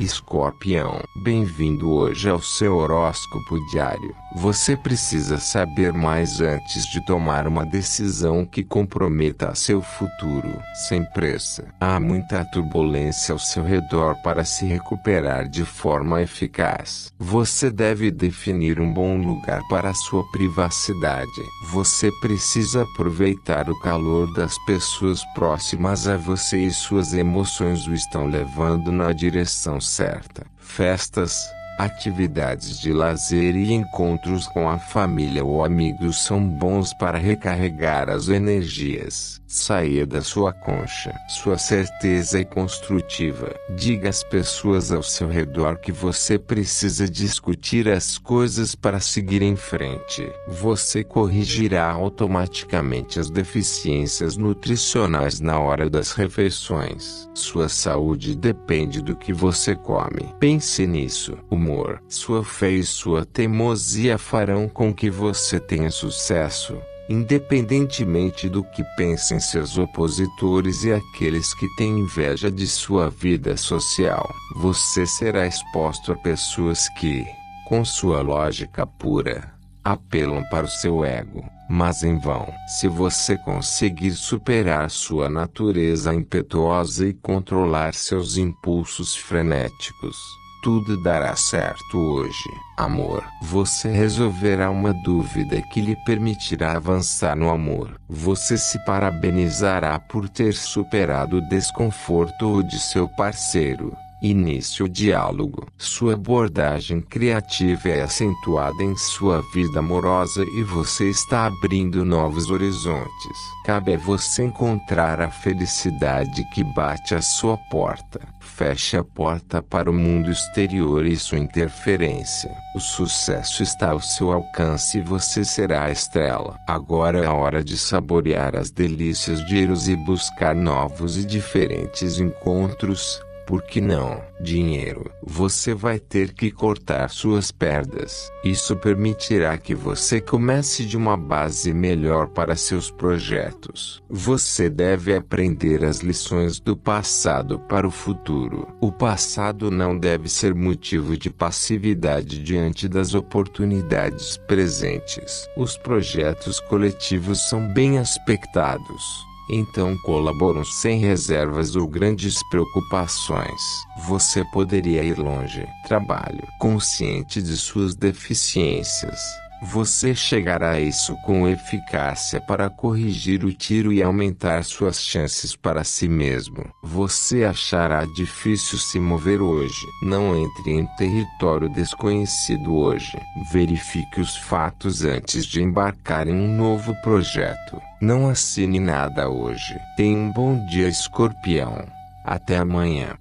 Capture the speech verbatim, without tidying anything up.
Escorpião, bem-vindo hoje ao seu horóscopo diário. Você precisa saber mais antes de tomar uma decisão que comprometa seu futuro. Sem pressa. Há muita turbulência ao seu redor para se recuperar de forma eficaz. Você deve definir um bom lugar para sua privacidade. Você precisa aproveitar o calor das pessoas próximas a você e suas emoções o estão levando na direção certa. Festas, atividades de lazer e encontros com a família ou amigos são bons para recarregar as energias. Saia da sua concha. Sua certeza é construtiva. Diga às pessoas ao seu redor que você precisa discutir as coisas para seguir em frente. Você corrigirá automaticamente as deficiências nutricionais na hora das refeições. Sua saúde depende do que você come. Pense nisso. Humor. Sua fé e sua teimosia farão com que você tenha sucesso, independentemente do que pensem seus opositores e aqueles que têm inveja de sua vida social. Você será exposto a pessoas que, com sua lógica pura, apelam para o seu ego, mas em vão. Se você conseguir superar sua natureza impetuosa e controlar seus impulsos frenéticos, tudo dará certo hoje. Amor. Você resolverá uma dúvida que lhe permitirá avançar no amor. Você se parabenizará por ter superado o desconforto de seu parceiro. Inicie o diálogo. Sua abordagem criativa é acentuada em sua vida amorosa e você está abrindo novos horizontes. Cabe a você encontrar a felicidade que bate à sua porta. Feche a porta para o mundo exterior e sua interferência. O sucesso está ao seu alcance e você será a estrela. Agora é a hora de saborear as delícias de ir e buscar novos e diferentes encontros. Por que não? Dinheiro. Você vai ter que cortar suas perdas. Isso permitirá que você comece de uma base melhor para seus projetos. Você deve aprender as lições do passado para o futuro. O passado não deve ser motivo de passividade diante das oportunidades presentes. Os projetos coletivos são bem aspectados. Então colaboram sem reservas ou grandes preocupações. Você poderia ir longe. Trabalho. Consciente de suas deficiências, você chegará a isso com eficácia para corrigir o tiro e aumentar suas chances para si mesmo. Você achará difícil se mover hoje. Não entre em território desconhecido hoje. Verifique os fatos antes de embarcar em um novo projeto. Não assine nada hoje. Tenha um bom dia, Escorpião. Até amanhã.